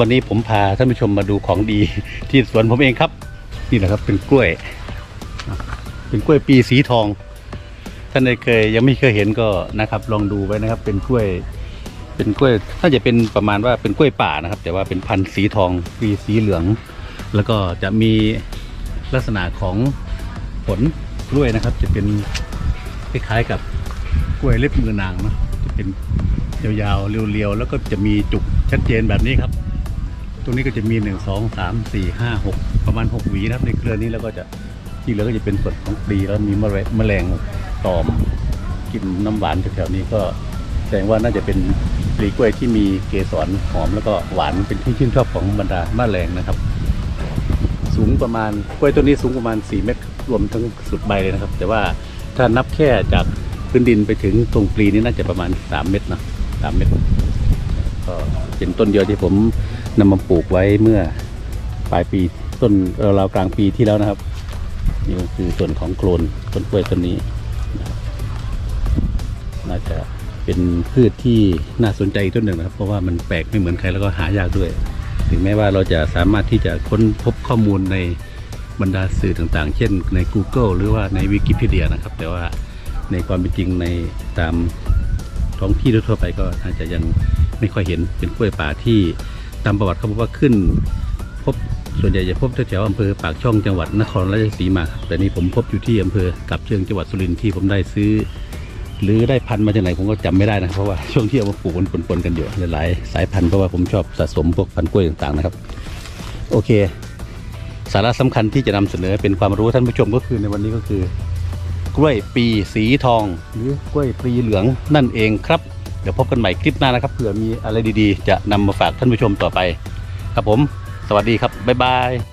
วันนี้ผมพาท่านผู้ชมมาดูของดีที่สวนผมเองครับนี่แหละครับเป็นกล้วยปีสีทองท่านใดยังไม่เคยเห็นก็นะครับลองดูไว้นะครับเป็นกล้วยน่าจะเป็นประมาณว่าเป็นกล้วยป่านะครับแต่ว่าเป็นพันธุ์สีทองปีสีเหลืองแล้วก็จะมีลักษณะของผลกล้วยนะครับจะเป็นคล้ายๆกับกล้วยเล็บมือนางเนาะจะเป็นยาวๆเรียวๆแล้วก็จะมีจุกชัดเจนแบบนี้ครับตรงนี้ก็จะมี1 2 3 4 5 6ประมาณ6หวีนะครับในเครือนี้แล้วก็จะที่เหลือก็จะเป็นส่วนของปลีแล้วมีแมลงตอมกินน้ำหวานแถวๆนี้ก็แสดงว่าน่าจะเป็นปลีกล้วยที่มีเกสรหอมแล้วก็หวานเป็นที่ชื่นชอบของบรรดาแมลงนะครับสูงประมาณกล้วยต้นนี้สูงประมาณ4 เมตรรวมทั้งสุดใบเลยนะครับแต่ว่าถ้านับแค่จากพื้นดินไปถึงตรงปลีนี้น่าจะประมาณ3 เมตรนะ3 เมตรก็เป็นต้นเดียวที่ผมนำมาปลูกไว้เมื่อปลายปีต้นราวกลางปีที่แล้วนะครับนี่ก็คือส่วนของโคลนต้นกล้วยต้นนี้น่าจะเป็นพืชที่น่าสนใจต้นหนึ่งนะครับเพราะว่ามันแปลกไม่เหมือนใครแล้วก็หายากด้วยถึงแม้ว่าเราจะสามารถที่จะค้นพบข้อมูลในบรรดาสื่อต่างๆเช่นใน Google หรือว่าใน Wikipedia นะครับแต่ว่าในความเป็นจริงในตามท้องที่ทั่วไปก็อาจจะยังไม่ค่อยเห็นเป็นกล้วยป่าที่ตามประวัติเขาบอกว่าขึ้นพบส่วนใหญ่จะพบแถวอำเภอปากช่องจังหวัดนครราชสีมาแต่นี่ผมพบอยู่ที่อำเภอกับเชิงจังหวัดสุรินทร์ที่ผมได้ซื้อหรือได้พันธุ์มาจากไหนผมก็จำไม่ได้นะครับเพราะว่าช่วงที่เอามาปลูกมันปนๆกันอยู่หลายๆสายพันธุ์เพราะว่าผมชอบสะสมพวกพันธุ์กล้วยต่างๆนะครับโอเคสาระสำคัญที่จะนำเสนอเป็นความรู้ท่านผู้ชมก็คือในวันนี้ก็คือกล้วยปีสีทองหรือกล้วยปีเหลืองนั่นเองครับเดี๋ยวพบกันใหม่คลิปหน้านะครับเผื่อมีอะไรดีๆจะนำมาฝากท่านผู้ชมต่อไปครับผมสวัสดีครับบ๊ายบาย